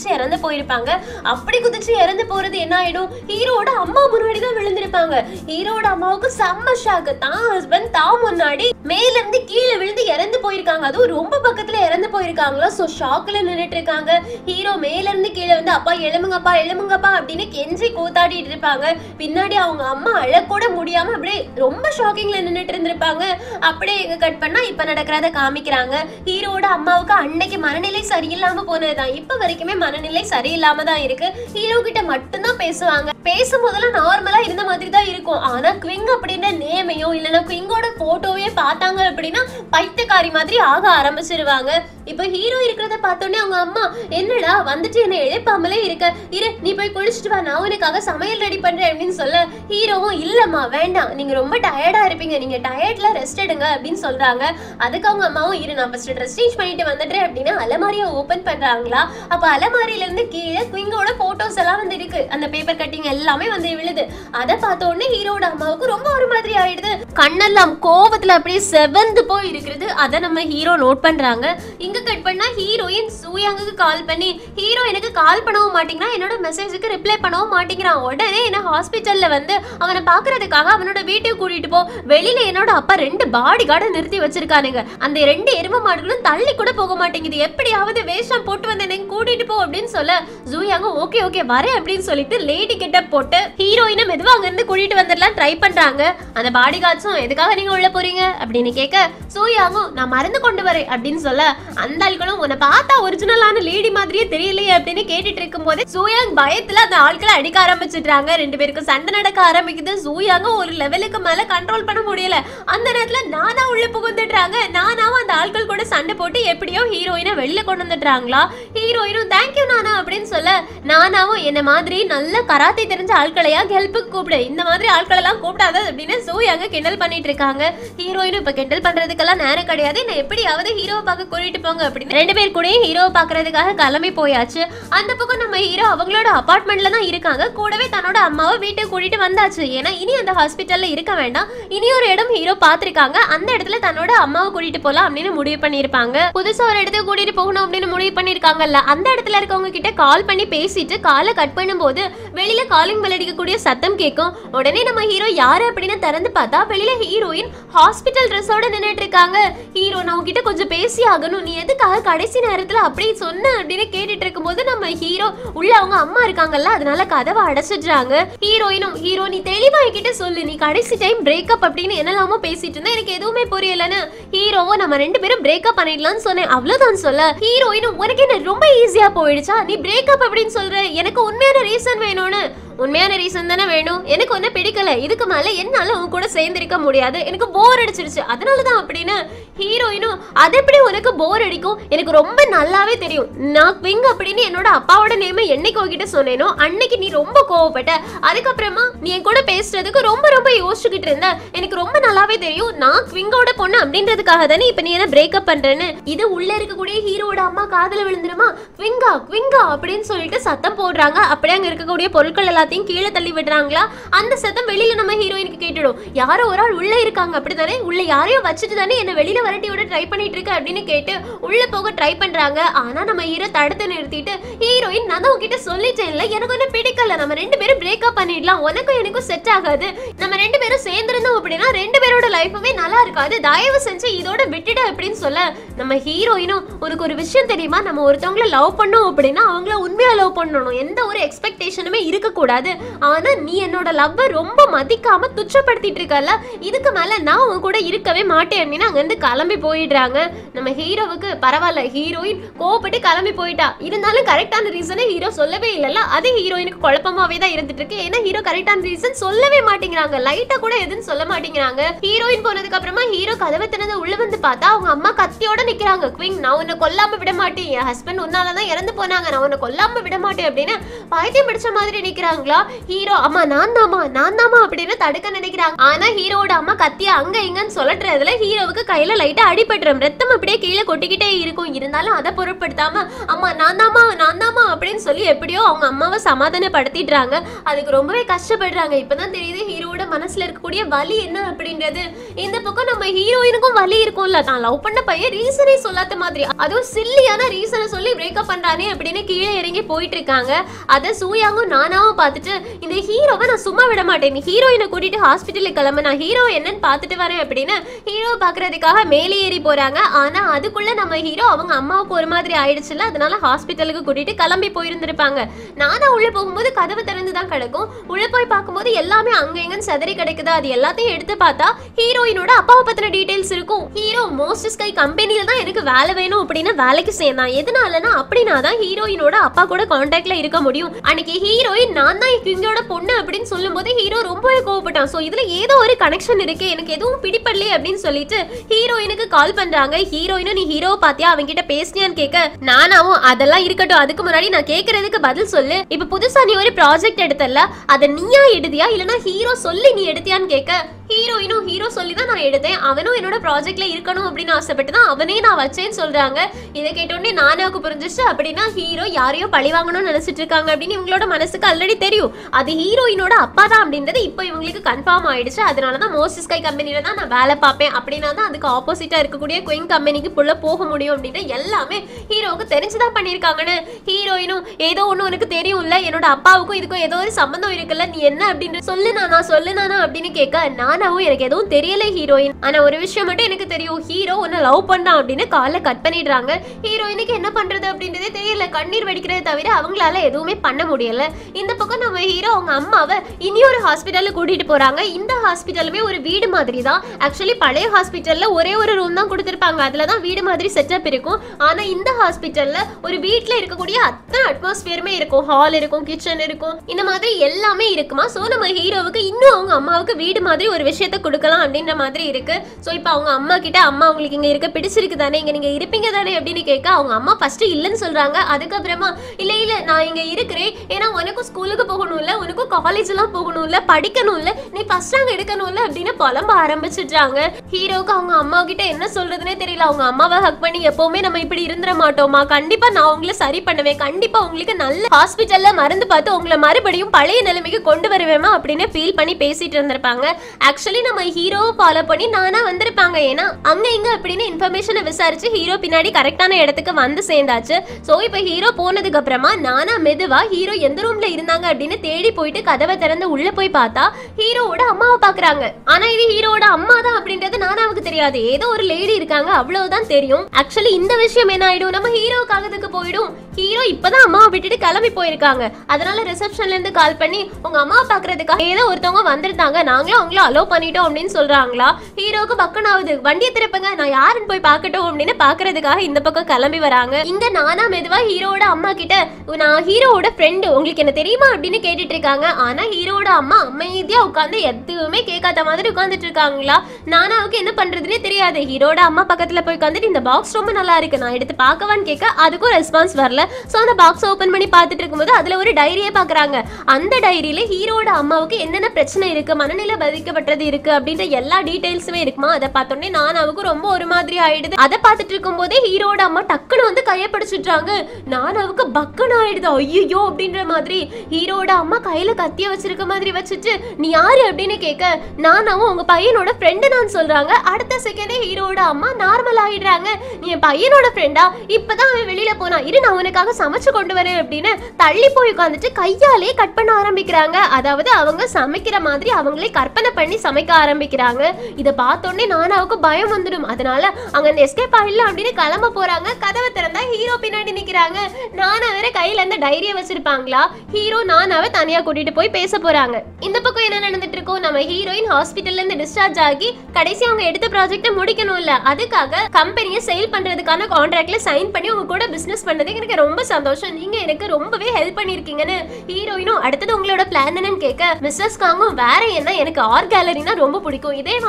போயிருப்பாங்க. அப்படி குதிச்சு இறந்து போறது என்ன ஆயிடும், ஹீரோட அம்மா முன்னாடி தான் விழுந்திருப்பாங்க. ஹீரோட அம்மாவுக்கு செம்ம ஷாக். தான் ஹஸ்பண்ட் தான் முன்னாடி மேல இருந்து கீழே விழுந்து இறந்து போயிருக்காங்க. அதுவும் ரொம்ப பக்கத்துல இறந்து போயிருக்காங்களா. சோ ஷாக்ல நின்னுட்டு இருக்காங்க. ஹீரோ மேல இருந்து கீழே வந்து அப்பா எழுமுங்கப்பா எழுமுங்கப்பா அப்படின்னு கெஞ்சி கூத்தாடிட்டு இருப்பாங்க. பின்னாடி அவங்க அம்மா அழக்கூட முடியாம அப்படியே ரொம்ப ஷாக்கிங்ல நின்னுட்டு இருந்திருப்பாங்க. அப்படியே எங்க கட் பண்ணா இப்ப நடக்கிறத காமிக்கிறாங்க. ஹீரோட அம்மாவுக்கு அன்னைக்கு மனநிலை சரியில்லாம போனதுதான். இப்ப வரைக்குமே மனநிலை சரியில்லாம தான் இருக்கு. ஹீரோ கிட்ட மட்டும்தான் பேசுவாங்க. பேசும்போதெல்லாம் நார்மலா இருந்த மாதிரி தான் இருக்கும். ஆனா குவிங் அப்படின்ற நேமையோ இல்லைன்னா குவிங்கோட போட்டோவே பார்த்தாங்க அப்படின்னா பைத்தியக்காரி மாதிரி ஆக ஆரம்பிச்சிருவாங்க. இப்ப ஹீரோ இருக்கிறத பார்த்தோன்னே அவங்க அம்மா என்னடா வந்துட்டு என்ன எழுப்பாமலே இருக்க, இரு நீ போய் குளிச்சுட்டு வா, நான் உனக்காக சமையல் ரெடி பண்றேன் அப்படின்னு சொல்ல ஹீரோவும் இல்லம்மா வேண்டாம், நீங்க ரொம்ப டயர்டா இருப்பீங்க, நீங்க டயர்ட்ல ரெஸ்ட் எடுங்க அப்படின்னு சொல்றாங்க. அதுக்கு அவங்க அம்மாவும் இரு நான் ஃபர்ஸ்ட் ட்ரெஸ் சேஞ்ச் பண்ணிட்டு வந்துடுறேன் அப்படின்னு அலமாரியை ஓபன் பண்றாங்களா. அப்ப அலமாரியில இருந்து கீழே குவிங்கோட போட்டோஸ் எல்லாம் வந்து இருக்கு. அந்த பேப்பர் கட்டிங் எல்லாமே வந்து விழுது. அதை பார்த்த உடனே ஹீரோட அம்மாவுக்கு ரொம்ப ஒரு மாதிரி ஆயிடுது. கண்ணெல்லாம் கோவத்துல அப்படியே செவந்து போய் இருக்கிறது. அதை நம்ம ஹீரோ நோட் பண்றாங்க. இங்க கட் பண்ணா ஹீரோயின் சூயாங்குக்கு கால் பண்ணி ஹீரோ எனக்கு கால் பண்ணவும் மாட்டேங்கிறான், என்னோட மெசேஜுக்கு ரிப்ளை பண்ணவும் மாட்டேங்கிறான். உடனே என்ன ஹாஸ்பிட்டல்ல வந்து அவனை பாக்குறதுக்காக அவனோட வீட்டுக்கு கூட்டிட்டு போ. வெளியில என்னோட அப்பா ரெண்டு பாடி கார்டை நிறுத்தி வச்சிருக்கானுங்க. அந்த ரெண்டு எரும மாடுகளும் தள்ளி கூட போக மாட்டேங்குது. எப்படியாவது வேஷம் போட்டு வந்து என்ன கூட்டிட்டு போ அப்படின்னு சொல்ல ஜூயாங்க ஓகே ஓகே வரேன் அப்படின்னு சொல்லிட்டு லேடி கிட்ட போட்டு ஹீரோயினை மெதுவா அங்க இருந்து கூட்டிட்டு வந்துடலாம் ட்ரை பண்றாங்க. அந்த பாடி கார்ட்ஸும் எதுக்காக நீங்க உள்ள போறீங்க அப்படின்னு கேட்க சூயாங்கும் நான் மருந்து கொண்டு வரேன் அப்படின்னு சொல்ல அந்த ஆட்களும் உன்னை பார்த்தா ஒரிஜினலான லேடி மாதிரியே தெரியலையே அப்படின்னு கேட்டுட்டு இருக்கும் போது சூயாங் பயத்துல அந்த ஆட்களை அடிக்க ஆரம்பிச்சிட்டாங்க. ரெண்டு பேருக்கும் சண்டை நடக்க ஆரம்பிக்குது. சூயாங்க ஒரு லெவலுக்கு மேல கண்ட்ரோல் பண்ண முடியல. அந்த நேரத்துல நானா உள்ள புகுந்துட்டாங்க. நானாவும் அந்த ஆட்கள் கூட சண்டை போட்டு எப்படியோ ஹீரோயினை வெளியில கொண்டு வந்துட்டாங்களா. ஹீரோயினும் தேங்க்யூ நானா அப்படின்னு சொல்ல நானாவும் என்ன மாதிரி நல்ல கராத்தே தெரிஞ்ச ஆட்களையா ஹெல்ப்புக்கு கூப்பிடு, இந்த மாதிரி ஆட்கள் எல்லாம் கூப்பிடாத அப்படின்னு சூயாங்க கிண்டல் பண்ணிட்டு இருக்காங்க. ஹீரோயினும் இப்ப கிண்டல் பண்றதுக்கெல்லாம் நேரம் கிடையாது, என்ன எப்படியாவது ஹீரோவை பார்க்க கூட்டிட்டு போங்க அப்படின்னு ரெண்டு பேர் கூட ஹீரோவை பாக்குறதுக்காக கிளம்பி போயாச்சு. அந்த பக்கம் நம்ம ஹீரோ அவங்களோட அபார்ட்மெண்ட்ல தான் இருக்காங்க. கூடவே தன்னோட அம்மாவை வீட்டுக்கு கூட்டிட்டு வந்தாச்சு. ஏன்னா இனி அந்த ஹாஸ்பிட்டல்ல இருக்க வேண்டாம், இனி ஒரு இடம் ஹீரோ பாத்திருக்காங்க, அந்த இடத்துல தன்னோட அம்மாவை கூட்டிட்டு போலாம் அப்படின்னு முடிவு பண்ணிருப்பாங்க. புதுசா ஒரு இடத்துக்கு கூட்டிட்டு போகணும் அப்படின்னு முடிவு பண்ணிருக்காங்கல்ல, அந்த இடத்துல இருக்கவங்க கிட்ட கால் பண்ணி பேசிட்டு காலை கட் பண்ணும் போது வெளியில காலிங் பெல் அடிக்கக்கூடிய சத்தம் கேட்கும். உடனே நம்ம ஹீரோ யாரு அப்படின்னு திறந்து பார்த்தா வெளியில ஹீரோயின் ஹாஸ்பிட்டல் ட்ரெஸ்ஸோட நின்னுட்டு இருக்காங்க. ஹீரோ நான் உங்ககிட்ட கொஞ்சம் பேசி ஆகணும், நீ எதுக்காக கடைசி நேரத்துல அப்படி சொன்ன அப்படின்னு கேட்டுட்டு இருக்கும்போது நம்ம ஹீரோ உள்ள அவங்க அம்மா இருக்காங்கல்ல, அதனால கதவை அடைச்சிடுறாங்க. ஹீரோயினும் ஹீரோ நீ தெளிவா கிட்ட சொல்லு, நீ கடைசி டைம் பிரேக்கப் அப்படின்னு என்னெல்லாமோ பேசிட்டு இருந்தா எனக்கு எதுவுமே புரியலன்னு ஹீரோவோ நம்ம ரெண்டு பேரும் பிரேக்கப் பண்ணிடலாம்னு சொன்னேன் அவ்வளவுதான் சொல்ல ஹீரோயினும் உனக்கு என்ன ரொம்ப ஈஸியா போயிடுச்சா, நீ பிரேக்கப் அப்படின்னு சொல்ற, எனக்கு உண்மையான ரீசன் வேணும்னு. உண்மையான ரீசன் தானே வேணும், எனக்கு ஒன்னும் பிடிக்கல, இதுக்கு மேல என்னால உன் கூட சேர்ந்திருக்க முடியாது, எனக்கு போர் அடிச்சிருச்சு, அதனாலதான் அப்படின்னு ஹீரோயினும் அது எப்படி உனக்கு போர் அடிக்கும், எனக்கு ரொம்ப நல்லாவே தெரியும், நான் குவிங் அப்படின்னு என்னோட அப்பாவோட நேம என்னைக்கு உங்ககிட்ட சொன்னேனோ அன்னைக்கு நீ ரொம்ப கோவப்பட்ட, அதுக்கப்புறமா நீ என் கூட பேசுறதுக்கு ரொம்ப ரொம்ப யோசிச்சுக்கிட்டு இருந்த, எனக்கு ரொம்ப நல்லாவே தெரியும் நான் குவிங்கோட பொண்ணு அப்படின்றதுக்காக தானே இப்ப நீ என்ன பிரேக்கப் பண்றேன்னு. இது உள்ள இருக்கக்கூடிய ஹீரோட அம்மா காதல விழுந்துருமா, குவிங்கா குவிங்கா அப்படின்னு சொல்லிட்டு சத்தம் போடுறாங்க. அப்படியே அங்க இருக்கக்கூடிய பொருட்கள் எல்லாம் கீழே தள்ளி விடுறாங்களா. அந்த சத்தம் வெளியில நம்ம ஹீரோயினுக்கு கேட்டுடும். யாரோ ஒரு ஆள் உள்ள இருக்காங்க அப்படிதானே, உள்ள யாரையோ வச்சுட்டு தானே என்ன வெளியில வரட்டி விட ட்ரை பண்ணிட்டு இருக்க அப்படின்னு கேட்டு உள்ள போக ட்ரை பண்றாங்க. ஆனா நம்ம ஹீரோ தடுத்து நிறுத்திட்டு ஹீரோயின் நான் உங்ககிட்ட சொல்லிட்டேன்ல எனக்கு ஒன்னும் பிடிக்கல, நம்ம ரெண்டு பேரும் பிரேக்கப் பண்ணிடலாம், உனக்கும் எனக்கும் செட் ஆகாது, நம்ம ரெண்டு பேரும் சேர்ந்திருந்தோம் அப்படின்னா ரெண்டு பேரோட லைஃபுமே நல்லா இருக்காது, தயவு செஞ்சு இதோட விட்டுடு அப்படின்னு சொல்ல நம்ம ஹீரோயினும் உனக்கு ஒரு விஷயம் தெரியுமா, நம்ம ஒருத்தவங்களை லவ் பண்ணோம் அப்படின்னா அவங்கள உண்மையா லவ் பண்ணணும், எந்த ஒரு எக்ஸ்பெக்டேஷனுமே இருக்க கூடாது, ஆனா நீ என்னோட லவ்வ ரொம்ப மதிக்காம துச்சப்படுத்திட்டு இருக்கல, இதுக்கு மேல நான் உன் கூட இருக்கவே மாட்டேன் அப்படின்னு அங்க இருந்து கிளம்பி போயிடுறாங்க. நம்ம ஹீரோவுக்கு பரவாயில்ல, ஹீரோயின் கோபப்பட்டு கிளம்பி போயிட்டா, இருந்தாலும் கரெக்டான ரீசனை ஹீரோ சொல்லவே இல்லைல்ல, அது ஹீரோயினுக்கு குழப்பமாவே தான் இருந்துட்டு இருக்கு. ஏன்னா ஹீரோ கரெக்டான ரீசன் சொல்லவே மாட்டேங்கிறாங்க, லைட்டா கூட எதுன்னு சொல்ல மாட்டேங்கிறாங்க. ஹீரோயின் போனதுக்கு அப்புறமா ஹீரோ கதவை திறந்து உள்ள வந்து பார்த்தா அவங்க அம்மா கத்தியோட நிக்கிறாங்க. குவிங் நான் உன்னை கொல்லாம விட மாட்டேன், என் ஹஸ்பண்ட் உன்னாலதான் இறந்து போனாங்க, நான் உன்னை கொல்லாம விட மாட்டேன் அப்படின்னு பைத்தியம் பிடிச்ச மாதிரி மாதிரி நிக்கிறாங்களா. ஹீரோ அம்மா நான் தாமா நான் தாமா அப்படின்னு தடுக்க நினைக்கிறாங்க. ஆனா ஹீரோட அம்மா கத்தியா அங்க இங்கன்னு சொல்லட்டுறதுல ஹீரோவுக்கு கையில லைட்டா அடிபட்டுரும். ரத்தம் அப்படியே கீழே கொட்டிக்கிட்டே இருக்கும். இருந்தாலும் அதை பொருட்படுத்தாம அம்மா நான் தாமா நான் தாமா அப்படின்னு சொல்லி எப்படியோ அவங்க அம்மாவை சமாதானப்படுத்திடுறாங்க. அதுக்கு ரொம்பவே கஷ்டப்படுறாங்க. இப்பதான் தெரியுது ஹீரோட மனசுல இருக்கக்கூடிய வலி என்ன அப்படின்றது. இந்த பக்கம் நம்ம ஹீரோயினுக்கும் வலி இருக்கும்ல, தான் லவ் பண்ண பையன் ரீசனே சொல்லாத மாதிரி, அதுவும் சில்லியான ரீசனை சொல்லி பிரேக்கப் பண்றானே அப்படின்னு கீழே இறங்கி போயிட்டு இருக்காங்க. அதை சூயாவும் நானாவும் பார்த்துட்டு இந்த ஹீரோவை நான் சும்மா விட மாட்டேன், ஹீரோயினை கூட்டிட்டு ஹாஸ்பிட்டலுக்கு கிளம்ப, நான் ஹீரோ என்னன்னு பார்த்துட்டு வரேன் அப்படின்னு ஹீரோ பாக்குறதுக்காக மேலே ஏறி போறாங்க. ஆனா அதுக்குள்ள நம்ம ஹீரோ அவங்க அம்மாவுக்கு ஒரு மாதிரி ஆயிடுச்சுல, அதனால ஹாஸ்பிட்டலுக்கு கூட்டிட்டு கிளம்பி போயிருந்திருப்பாங்க. நானா உள்ள போகும்போது கதவு திறந்துதான் கிடக்கும். உள்ள போய் பார்க்கும்போது எல்லாமே அங்க எங்கன்னு சதறி கிடைக்குது. அது எல்லாத்தையும் எடுத்து பார்த்தா ஹீரோயினோட அப்பாவை பத்தின டீடைல்ஸ் இருக்கும். ஹீரோ மோஸ்ட் ஸ்கை கம்பெனில தான் எனக்கு வேலை வேணும் அப்படின்னு வேலைக்கு சேர்ந்தான். எதனாலனா அப்படின்னா தான் ஹீரோயினோட அப்பா கூட கான்டாக்ட்ல இருக்க முடியும். அன்னைக்கு ஹீரோயின் நான் தான் கிங்கோட பொண்ணு அப்படின்னு சொல்லும் போது ஹீரோ ரொம்பவே கோவப்பட்டான். சோ இதுல ஏதோ ஒரு கனெக்ஷன் இருக்கு, எனக்கு எதுவும் பிடிப்படலையே அப்படின்னு சொல்லிட்டு ஹீரோயினுக்கு கால் பண்றாங்க. ஹீரோயினும் நீ ஹீரோவை பாத்தியா அவங்க கிட்ட பேசினியான்னு கேட்க, நானாவும் அதெல்லாம் இருக்கட்டும், அதுக்கு முன்னாடி நான் கேட்கறதுக்கு பதில் சொல்லு. இப்ப புதுசா நீ ஒரு ப்ராஜெக்ட் எடுத்தல, அதை நீயா எடுத்தியா இல்லனா ஹீரோ சொல்லி நீ எடுத்தியான்னு கேட்க, ஹீரோயினும் ஹீரோ சொல்லி தான் நான் எடுத்தேன், அவனும் என்னோட ப்ராஜெக்ட்ல இருக்கணும் அப்படின்னு ஆசைப்பட்டு தான் அவனே நான் வச்சேன்னு சொல்றாங்க. இதை கேட்டோடனே நானாவுக்கு புரிஞ்சிச்சு அப்படின்னா ஹீரோ யாரையோ பழி வாங்கணும்னு நினைச்சிட்டு இருக்காங்க அப்படின்னு இவங்களோட மனசுக்கு ஆல்ரெடி தெரியும். அது ஹீரோயினோட அப்பா தான் அப்படின்றது இப்போ இவங்களுக்கு கன்ஃபார்ம் ஆயிடுச்சு. அதனாலதான் மோஸ்ட் ஸ்கை கம்பெனில தான் நான் வேலை பார்ப்பேன் அப்படின்னா தான் அதுக்கு ஆப்போசிட்டா இருக்கக்கூடிய குயின் கம்பெனிக்கு புள்ள போக முடியும் அப்படின்ற எல்லாமே ஹீரோவுக்கு தெரிஞ்சுதான் பண்ணியிருக்காங்கன்னு. ஹீரோயினும் ஏதோ ஒண்ணு உனக்கு தெரியும்ல, என்னோட அப்பாவுக்கும் இதுக்கும் ஏதோ ஒரு சம்பந்தம் இருக்குல்ல, நீ என்ன அப்படின்னு சொல்லு நானா சொல்லு நானா அப்படின்னு கேட்க, நானாவும் எனக்கு எதுவும் தெரியல ஹீரோயின், ஆனா ஒரு விஷயம் மட்டும் எனக்கு தெரியும், ஹீரோ உன்னை லவ் பண்ணான் அப்படின்னு காலை கட் பண்ணிடுறாங்க. ஹீரோயினுக்கு என்ன பண்றது அப்படின்றதே தெரியல, கண்ணீர் வெடிக்கிறத தவிர அவங்களால எதுவுமே பண்ண முடியல. இந்த பக்கம் நம்ம ஹீரோ அவங்க அம்மாவை இனியொரு ஹாஸ்பிட்டல்ல கூட்டிட்டு போறாங்க. இந்த ஹாஸ்பிட்டலுமே ஒரு வீடு மாதிரி தான். ஆக்சுவலி பழைய ஹாஸ்பிட்டல்ல ஒரே ஒரு ரூம் தான் கொடுத்திருப்பாங்க, அதுலதான் வீடு மாதிரி செட்டப் இருக்கும். ஆனா இந்த ஹாஸ்பிட்டல்ல ஒரு வீட்டுல இருக்கக்கூடிய அத்தனை அட்மாஸ்பியருமே இருக்கும், ஹால் இருக்கும், கிச்சன் இருக்கும், இந்த மாதிரி எல்லாமே இருக்குமா. சோ நம்ம ஹீரோவுக்கு இன்னும் அவங்க அம்மாவுக்கு வீடு மாதிரி ஒரு விஷயத்தை கொடுக்கலாம் அப்படின்ற மாதிரி இருக்கு. சோ இப்போ அவங்க அம்மா கிட்ட அம்மா உங்களுக்கு இங்க இருக்க பிடிச்சிருக்கு தானே, இங்க நீங்க இருப்பீங்க தானே அப்படின்னு கேட்க, அவங்க அம்மா ஃபர்ஸ்ட் இல்லைன்னு சொல்றாங்க. அதுக்கப்புறமா இல்ல இல்ல நான் இங்க இருக்கிறேன், ஏன்னா உனக்கும் ஸ்கூலுக்கு போகணும்ல, உனக்கும் காலேஜ் எல்லாம் போகணும்ல, படிக்கணும்ல, நீ ஃபர்ஸ்ட் ரேங்க் எடுக்கணும்ல அப்படின்னு புலம்ப ஆரம்பிச்சிடுறாங்க. ஹீரோக்கு அவங்க அம்மா கிட்ட என்ன சொல்றதுன்னே தெரியல. அவங்க அம்மாவை ஹக் பண்ணி எப்பவுமே நம்ம இப்படி இருந்துட மாட்டோமா, கண்டிப்பா நான் உங்களை சரி பண்ணுவேன், கண்டிப்பா உங்களுக்கு நல்ல ஹாஸ்பிட்டல்ல மருந்து பார்த்து உங்களை மறுபடியும் பழைய நிலைமைக்கு கொண்டு வருவேமா அப்படின்னு ஃபீல் பண்ணி பேசிட்டு இருந்திருப்பாங்க. ஆக்சுவலி நம்ம ஹீரோவை ஃபாலோ பண்ணி நானா வந்திருப்பாங்க, ஏன்னா அங்க இங்க அப்படின்னு இன்ஃபர்மேஷனை விசாரிச்சு ஹீரோ பின்னாடி கரெக்டான இடத்துக்கு வந்து சேர்ந்தாச்சு. சோ இப்போ ஹீரோ போனதுக்கு அப்புறமா நானா மெதுவா ஹீரோ எந்த ரூம்ல இருந்தாங்க அப்படின்னு தேடி போயிட்டு கதவை திறந்து உள்ள போய் பார்த்தா ஹீரோவோட அம்மாவை பாக்குறாங்க. ஆனா இது ஹீரோவோட அம்மா தான் அப்படின்றது நானாவுக்கு தெரியாது, ஏதோ ஒரு லேடி இருக்காங்க அவ்வளவுதான் தெரியும். ஆக்சுவலி இந்த விஷயம் என்ன ஆயிடும், நம்ம ஹீரோக்காகத்துக்கு போயிடும். ஹீரோ இப்பதான் அம்மாவை விட்டுட்டு கிளம்பி போயிருக்காங்க. அதனால ரிசப்ஷன்ல இருந்து கால் பண்ணி உங்க அம்மாவை பாக்குறதுக்காக ஏதோ ஒருத்தவங்க வந்திருந்தாங்க, நாங்களும் அவங்கள அலோ பண்ணிட்டோம் அப்படின்னு சொல்றாங்களா. ஹீரோக்கு பக்கம் ஆகுது, வண்டியை திருப்பங்க நான் யாருன்னு போய் பார்க்கட்டும் அப்படின்னு பாக்குறதுக்காக இந்த பக்கம் கிளம்பி வராங்க. இங்க நானா மெதுவா ஹீரோட அம்மா கிட்ட நான் ஹீரோவோட ஃப்ரெண்டு உங்களுக்கு என்ன தெரியுமா அப்படின்னு கேட்டுட்டு இருக்காங்க. ஆனா ஹீரோட அம்மா அமைதியா உட்காந்து எதுவுமே கேட்காத மாதிரி உட்காந்துட்டு இருக்காங்களா. நானாவுக்கு என்ன பண்றதுன்னே தெரியாது. ஹீரோட அம்மா பக்கத்துல போய் உட்காந்துட்டு இந்த பாக்ஸ் ரொம்ப நல்லா இருக்கு, நான் எடுத்து பார்க்கவான்னு கேட்க அதுக்கும் ரெஸ்பான்ஸ் வரல. சோ அந்த பாக்ஸ் ஓபன் பண்ணி பார்த்துட்டு இருக்கும்போது அதுல ஒரு டைரியை பாக்குறாங்க. அந்த டைரியில ஹீரோட அம்மாவுக்கு என்னென்ன பிரச்சனை இருக்கு, மனநிலை பாதிக்கப்பட்டது இருக்கு அப்படின்ற எல்லா டீடைல்ஸுமே இருக்குமா. அதை பார்த்தோன்னே நானாவுக்கு ரொம்ப ஒரு மாதிரி ஆயிடுது. அதை பார்த்துட்டு இருக்கும் போதே ஹீரோட அம்மா டக்குன்னு வந்து கையை பிடிச்சிட்டாங்க. நானாவுக்கு பக்குன்னு ஆயிடுது, ஐயோ அப்படின்ற மாதிரி. ஹீரோட அம்மா கையில கத்திய வச்சிருக்க மாதிரி வச்சுட்டு நீ யாரு அப்படின்னு கேட்க, நானாவும் உங்க பையனோட ஃப்ரெண்டு நான் சொல்றாங்க. அடுத்த செகண்டே ஹீரோட அம்மா நார்மல் ஆயிடுறாங்க. நீ என் பையனோட ஃப்ரெண்டா, இப்பதான் அவன் வெளியில போனா, இரு நான் உனக்காக சமைச்சு கொண்டு வரேன் அப்படின்னு தள்ளி போய் உட்காந்துட்டு கையாலே கட் பண்ண ஆரம்பிக்கிறாங்க. அதாவது அவங்க சமைக்கிற மாதிரி அவங்களே கற்பனை பண்ணி சமைக்க ஆரம்பிக்கிறாங்க. இதை பார்த்தோன்னே நானாவுக்கு பயம் வந்துடும். அதனால அங்க எஸ்கேப் ஆயிடலாம் அப்படின்னு கிளம்ப போறாங்க. கதவை திறந்தா ஹீரோ பின்னாடி நிக்கிறாங்க. நானா வேற கையில அந்த டைரியை வச்சிருப்பாங்களா. ஹீரோ நானாவை தனியா கூட்டிட்டு போய் பேச போறாங்க. இந்த பக்கம் என்ன நடந்துட்டு இருக்கோம், நம்ம ஹீரோயின் ஹாஸ்பிட்டல்ல இருந்து டிஸ்சார்ஜ் ஆகி கடைசி அவங்க எடுத்த ப்ராஜெக்ட முடிக்கணும் இல்ல, அதுக்காக கம்பெனியை சேல் பண்றதுக்கான கான்ட்ராக்ட்ல சைன் பண்ணி உங்க கூட பிசினஸ் பண்ணதுக்கு எனக்கு ரொம்ப சந்தோஷம், நீங்க எனக்கு ரொம்பவே ஹெல்ப் பண்ணிருக்கீங்கன்னு ஹீரோயினும் அடுத்தது உங்களோட பிளான் என்னன்னு கேட்க, மிஸ்ஸஸ் காங்கும் வேற என்ன எனக்கு ஆர்ட் கேலரினா ரொம்ப பிடிக்கும், இதே மாதிரி ஃபாரின்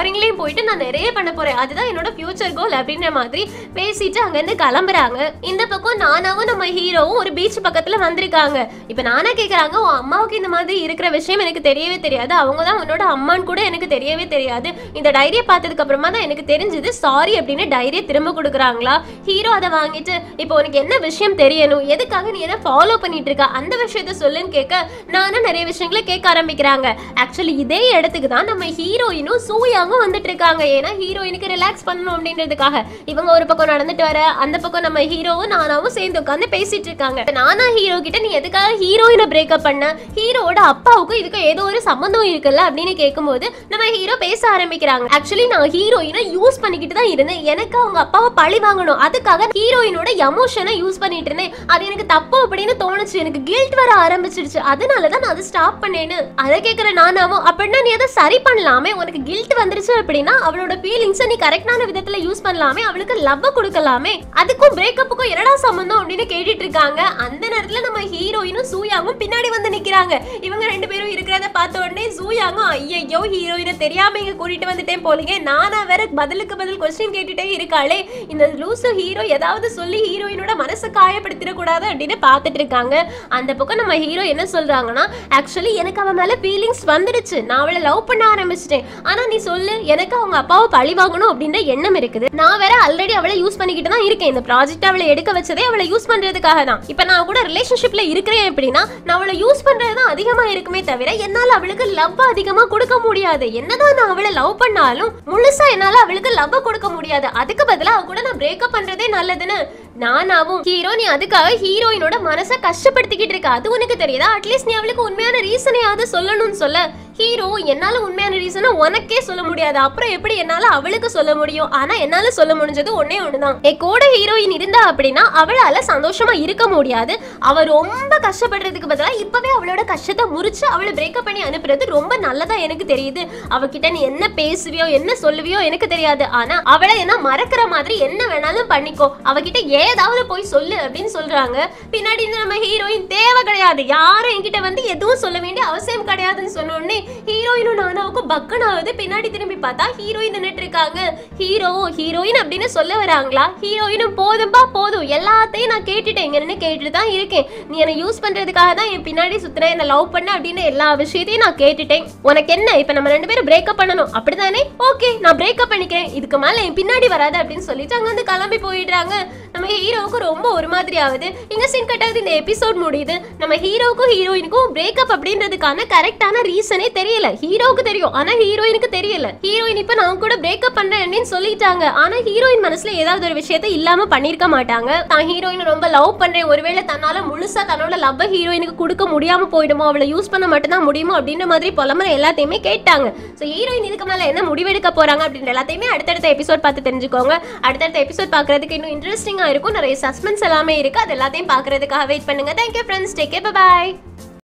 ஃபாரின்லயும் போயிட்டு நான் நிறைய பண்ண போறேன், அதுதான் என்னோட ஃபியூச்சர் கோல் அப்படின்ற மாதிரி பேசிட்டு அங்க இருந்து கிளம்புறாங்க. இந்த பக்கம் நானாவும் நம்ம ஹீரோவும் ஒரு பீச் பக்கத்துல வந்திருக்காங்க. இப்ப நானா கேக்குறாங்க, உன் அம்மாவுக்கு இந்த மாதிரி இருக்கிற விஷயம் எனக்கு தெரியவே தெரியாது, அவங்க தான் உன்னோட அம்மான்னு கூட எனக்கு தெரியவே தெரியாது, இந்த டைரியை பார்த்ததுக்கு அப்புறமா தான் எனக்கு தெரிஞ்சது, சாரி அப்படின்னு டைரியை திரும்ப கொடுக்குறாங்களா. ஹீரோ அதை வாங்கிட்டு, இப்போ உனக்கு என்ன விஷயம் தெரியணும், எதுக்காக நீ எதை ஃபாலோ பண்ணிட்டு இருக்க, அந்த விஷயத்த சொல்லுன்னு கேட்க நானும் நிறைய விஷயங்களை கேட்க ஆரம்பிக்கிறாங்க. ஆக்சுவலி இதே இடத்துக்கு தான் நம்ம ஹீரோயினும் சூயாங்கும் வந்துட்டு இருக்காங்க. ஏன்னா ஹீரோயினுக்கு ரிலாக்ஸ் பண்ணணும் அப்படின்றதுக்காக இவங்க ஒரு பக்கம் நடந்துட்டு வர, அந்த பக்கம் நம்ம ஹீரோவும் நானாவும் சேர்ந்து உட்காந்து பேசிட்டு இருக்காங்க. நானா ஹீரோ கிட்ட நீ எதுக்காக ஹீரோயினை பிரேக்கப் பண்ண, ஹீரோவோட அப்பாவுக்கும் இதுக்கு ஏதோ ஒரு சம்பந்தம் இருக்குல்ல அப்படின்னு கேட்கும்போது நம்ம ஹீரோ பேச ஆரம்பிக்கிறாங்க. ஆக்சுவலி நான் ஹீரோயினை யூஸ் பண்ணிக்கிட்டு தான் இருந்தேன், எனக்கு அவங்க அப்பாவை பழி வாங்கணும், அதுக்காக ஹீரோயினோட எமோஷனை யூஸ் பண்ணிட்டு இருந்தேன், அது எனக்கு தப்பு அப்படின்னு தோணுச்சு, எனக்கு கில்ட் வர ஆரம்பிச்சிருச்சு, அதனாலதான் நான் அதை ஸ்டாப் பண்ணேன்னு. அதை கேட்கிற நானாவும், அப்படின்னா நீ அதை சரி பண்ணலாமே, உனக்கு கில்ட் வந்துருச்சு அப்படின்னா அவளோட ஃபீலிங்ஸை நீ கரெக்டான விதத்துல யூஸ் பண்ணலாமே, அவளுக்கு லவ் கொடுக்கலாமே, அதுக்கும் பிரேக்கப்புக்கும் என்னடா சம்பந்தம் அப்படின்னு கேட்டுட்டு இருக்காங்க. அந்த நேரத்துல நம்ம ஹீரோயினும் சூயாவும் பின்னாடி வந்து நிக்கிறாங்க. இவங்க ரெண்டு பேரும் இருக்கிறத பார்த்த உடனே சூயாவும், ஐயோ ஹீரோயினை தெரியாம இங்க கூட்டிட்டு வந்துட்டேன் போலீங்க, நானா வேற பதிலுக்கு பதில் கொஸ்டின் கேட்டுட்டே இருக்காளே, இந்த லூசு ஹீரோ ஏதாவது சொல்லி ஹீரோயினோட மனசை காயப்படுத்திட கூடாது அப்படின்னு பார்த்துட்டு இருக்காங்க. அந்த பக்கம் நம்ம ஹீரோ என்ன சொல்றாங்கன்னா, ஆக்சுவலி எனக்கு அவன் மேல ஃபீலிங்ஸ் வந்துடுச்சு, நான் அவளை லவ் பண்ண ஆரம்பிச்சிட்டேன், ஆனா நீ சொல்லு, எனக்கு அவங்க அப்பாவை பழி வாங்கணும் அப்படின்ற எண்ணம் இருக்குது, நான் வேற ஆல்ரெடி அவளை யூஸ் பண்ணிக்கிட்டு தான் இருக்கேன், இந்த ப்ராஜெக்ட் அவளை எடுக்க வச்சதே அவளை யூஸ் பண்றதுக்காக தான், இப்ப நான் கூட ரிலேஷன்ஷிப்ல இருக்கிறேன் அப்படின்னா நான் அவளை யூஸ் பண்றதுதான் அதிகமா இருக்குமே தவிர என்னால அவளுக்கு லவ் அதிகமா கொடுக்க முடியாது, என்னதான் நான் அவளை லவ் பண்ணாலும் முழுசா என்னால அவளுக்கு லவ் கொடுக்க முடியாது, அதுக்கு பதிலா அவ கூட நான் பிரேக்கப் பண்றதே நல்லதுன்னு நானாவும். ஹீரோ நீ அதுக்காக ஹீரோயினோட மனசை கஷ்டப்படுத்திக்கிட்டு இருக்க, அது உனக்கு தெரியுதா, அட்லீஸ்ட் நீ அவளுக்கு உண்மையான ரீசனையாவது சொல்லணும்னு சொல்ல. ஹீரோ என்னால உண்மையான ரீசனை உனக்கே சொல்ல முடியாது, அப்புறம் எப்படி என்னால அவளுக்கு சொல்ல முடியும், ஆனா என்னால சொல்ல முடிஞ்சது ஒன்னே ஒண்ணுதான், என் கூட ஹீரோயின் இருந்தா அப்படின்னா அவளால சந்தோஷமா இருக்க முடியாது, அவ ரொம்ப கஷ்டப்படுறதுக்கு பதிலா இப்பவே அவளோட கஷ்டத்தை முறிச்சு அவளை பிரேக்கப் பண்ணி அனுப்புறது ரொம்ப நல்லதா எனக்கு தெரியுது, அவகிட்ட நீ என்ன பேசுவியோ என்ன சொல்லுவியோ எனக்கு தெரியாது, ஆனா அவளை என்ன மறக்கிற மாதிரி என்ன வேணாலும் பண்ணிக்கோ, அவகிட்ட ஏதாவது போய் சொல்லு அப்படின்னு சொல்றாங்க. பின்னாடி நம்ம ஹீரோயின் தேவை கிடையாது, யாரும் என்கிட்ட வந்து எதுவும் சொல்ல வேண்டிய அவசியம் கிடையாதுன்னு சொன்னோடனே ஹீரோயினும் நானாவுக்கும் பக்கனாவது. பின்னாடி திரும்பி பார்த்தா ஹீரோயின் நின்னுட்டு இருக்காங்க. ஹீரோ ஹீரோயின் அப்படின்னு சொல்ல வராங்களா, ஹீரோயினும் போதும்பா போதும், எல்லாத்தையும் நான் கேட்டுட்டேன், இங்க நின்று கேட்டுட்டு தான் இருக்கேன், நீ என்னை யூஸ் பண்றதுக்காக தான் என் பின்னாடி சுத்துற, என்ன லவ் பண்ண அப்படின்னு எல்லா விஷயத்தையும் நான் கேட்டுட்டேன், உனக்கு என்ன இப்ப நம்ம ரெண்டு பேரும் பிரேக்கப் பண்ணணும் அப்படிதானே, ஓகே நான் பிரேக்கப் பண்ணிக்கிறேன், இதுக்கு மேல என் பின்னாடி வராது அப்படின்னு சொல்லிட்டு அங்க வந்து கிளம்பி போயிடுறாங்க. நம்ம ஹீரோவுக்கு ரொம்ப ஒரு மாதிரி ஆகுது. இங்க சீன் கட்டாவது இந்த எபிசோட் முடியுது. நம்ம ஹீரோவுக்கும் ஹீரோயினுக்கும் பிரேக்கப் அப்படின்றதுக்கான கரெக்டான ரீசனே தெரியல. ஹீரோவுக்கு தெரியும் ஆனா ஹீரோயினுக்கு தெரியல. ஹீரோயின் இப்ப நான் கூட பிரேக்கப் பண்றேன்னு சொல்லிட்டாங்க, ஆனா ஹீரோயின் மனசுல ஏதாவது ஒரு விஷயத்தை இல்லாம பண்ணிருக்க மாட்டாங்க. தான் ஹீரோயின் ரொம்ப லவ் பண்றேன், ஒருவேளை தன்னால முழுசா தன்னோட லவ் ஹீரோயினுக்கு கொடுக்க முடியாம போயிடுமோ, அவளை யூஸ் பண்ண மட்டும் தான் முடியுமோ அப்படின்ற மாதிரி புலம்புற எல்லாத்தையுமே கேட்டாங்க. சோ ஹீரோயின் இதுக்கு மேல என்ன முடிவெடுக்க போறாங்க அப்படின்ற எல்லாத்தையுமே அடுத்தடுத்த எபிசோட் பார்த்து தெரிஞ்சுக்கோங்க. அடுத்தடுத்த எபிசோட் பாக்குறதுக்கு இன்னும் இன்ட்ரெஸ்டிங்கா இருக்கும், நிறைய சஸ்பென்ஸ் எல்லாமே இருக்கு, அது எல்லாத்தையும் பாக்குறதுக்காக வெயிட் பண்ணுங்க. Thank you friends, take care, bye bye.